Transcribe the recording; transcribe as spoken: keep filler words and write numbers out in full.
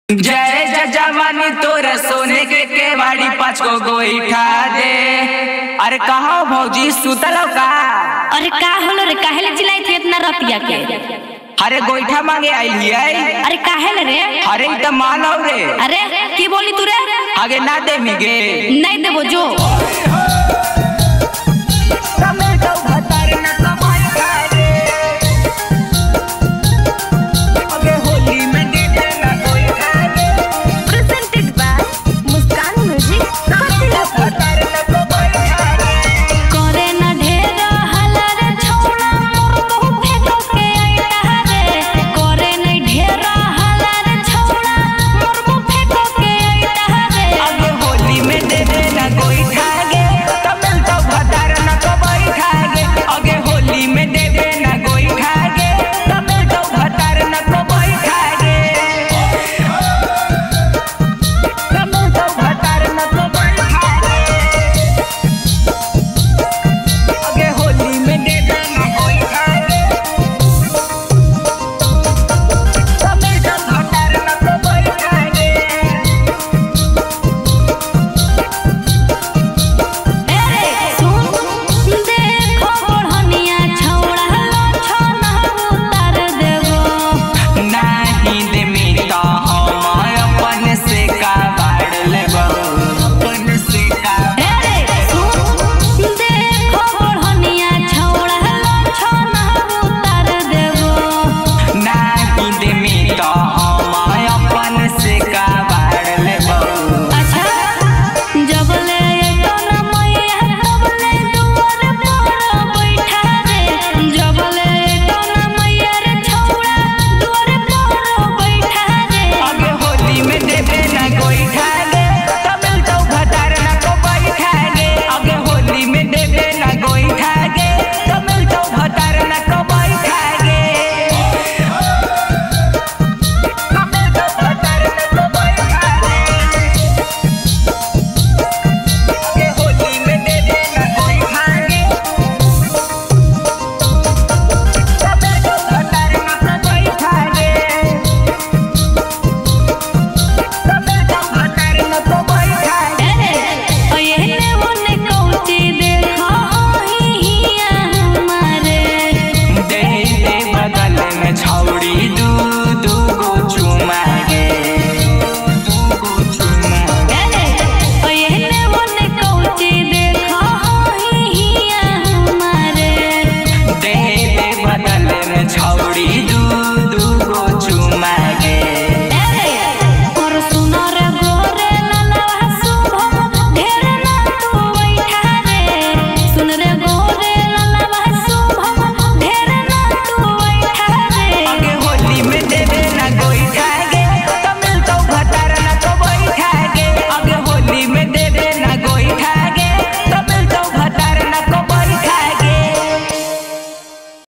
जय जजमानी तोरे सोने के केवाड़ी पाँच को गोईठा दे। अरे कहा भौजी सुतलो का? अरे का होलो रे, काहे ले चिल्लाई थी इतना रतिया के? अरे गोईठा मांगे आई है। अरे काहे ले रे? अरे तो मानो रे। अरे की बोली तू रे? आगे ना दे मिगे नहीं देबो जो।